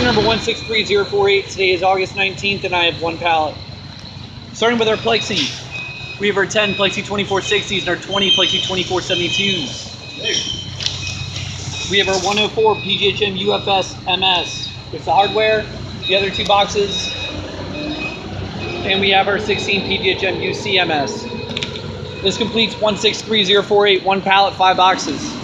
number 163048. Today is August 19th and I have one pallet. Starting with our Plexi. We have our 10 Plexi 2460s and our 20 Plexi 2472s. We have our 104 PGHM UFS MS with the hardware, the other two boxes, and we have our 16 PGHM UCMS. This completes 163048, one pallet, 5 boxes.